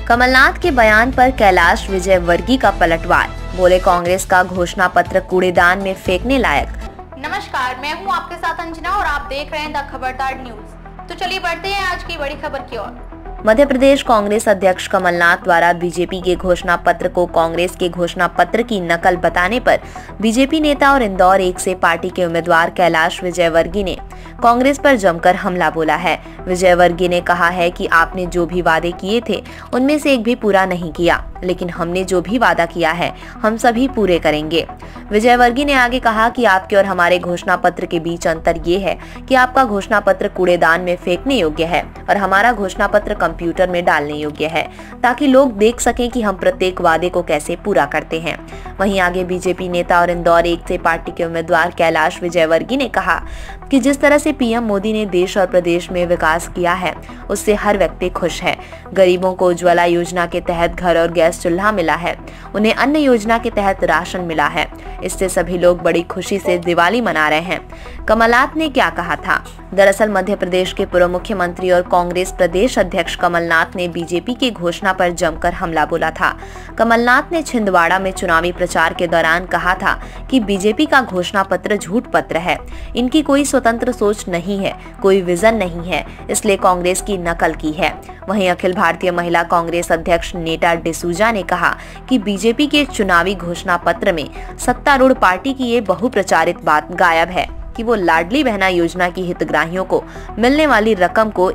कमलनाथ के बयान पर कैलाश विजयवर्गीय का पलटवार, बोले कांग्रेस का घोषणा पत्र कूड़ेदान में फेंकने लायक। नमस्कार, मैं हूं आपके साथ अंजना और आप देख रहे हैं द खबरदार न्यूज। तो चलिए बढ़ते हैं आज की बड़ी खबर की ओर। मध्य प्रदेश कांग्रेस अध्यक्ष कमलनाथ द्वारा बीजेपी के घोषणा पत्र को कांग्रेस के घोषणा पत्र की नकल बताने पर बीजेपी नेता और इंदौर 1 से पार्टी के उम्मीदवार कैलाश विजयवर्गीय ने कांग्रेस पर जमकर हमला बोला है। विजयवर्गीय ने कहा है कि आपने जो भी वादे किए थे उनमें से एक भी पूरा नहीं किया, लेकिन हमने जो भी वादा किया है हम सभी पूरे करेंगे। विजयवर्गीय ने आगे कहा कि आपके और हमारे घोषणा पत्र के बीच अंतर ये है कि आपका घोषणा पत्र कूड़ेदान में फेंकने योग्य है और हमारा घोषणा पत्र कंप्यूटर में डालने योग्य है, ताकि लोग देख सकें कि हम प्रत्येक वादे को कैसे पूरा करते हैं। वहीं आगे बीजेपी नेता और इंदौर 1 से पार्टी के उम्मीदवार कैलाश विजयवर्गीय ने कहा कि जिस तरह से पीएम मोदी ने देश और प्रदेश में विकास किया है उससे हर व्यक्ति खुश है। गरीबों को उज्ज्वला योजना के तहत घर और गैस चूल्हा मिला है, उन्हें अन्न योजना के तहत राशन मिला है, इससे सभी लोग बड़ी खुशी से दिवाली मना रहे हैं। कमलनाथ ने क्या कहा था? दरअसल मध्य प्रदेश के पूर्व मुख्यमंत्री और कांग्रेस प्रदेश अध्यक्ष कमलनाथ ने बीजेपी की घोषणा पर जमकर हमला बोला था। कमलनाथ ने छिंदवाड़ा में चुनावी प्रचार के दौरान कहा था कि बीजेपी का घोषणा पत्र झूठ पत्र है, इनकी कोई स्वतंत्र सोच नहीं है, कोई विजन नहीं है, इसलिए कांग्रेस की नकल की है। वहीं अखिल भारतीय महिला कांग्रेस अध्यक्ष नेटा डिसूजा ने कहा कि बीजेपी के चुनावी घोषणा पत्र में सत्तारूढ़ पार्टी की ये बहुप्रचारित बात गायब है कि वो लाडली बहना योजना की हितग्राहियों को मिलने वाली रकम को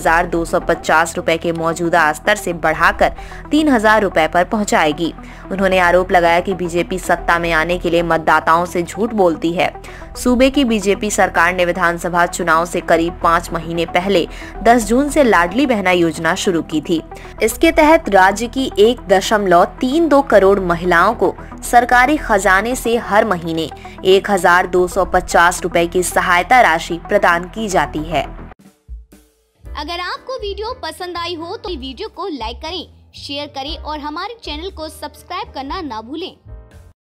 1250 रुपए के मौजूदा स्तर से बढ़ाकर 3000 रुपए पर पहुंचाएगी। उन्होंने आरोप लगाया कि बीजेपी सत्ता में आने के लिए मतदाताओं से झूठ बोलती है। सूबे की बीजेपी सरकार ने विधानसभा चुनाव से करीब 5 महीने पहले 10 जून से लाडली बहना योजना शुरू की थी। इसके तहत राज्य की 1.32 करोड़ महिलाओं को सरकारी खजाने से हर महीने 1250 रुपए की सहायता राशि प्रदान की जाती है। अगर आपको वीडियो पसंद आई हो तो वीडियो को लाइक करें, शेयर करें और हमारे चैनल को सब्सक्राइब करना ना भूलें।